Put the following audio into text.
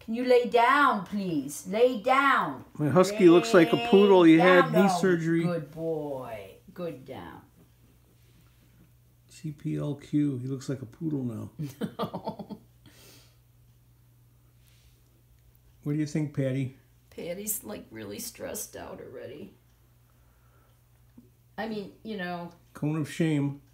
Can you lay down, please? Lay down. My husky looks like a poodle. He had knee surgery. Good boy. Good down. TPLO. He looks like a poodle now. What do you think, Patty? Patty's like really stressed out already. I mean, you know. Cone of shame.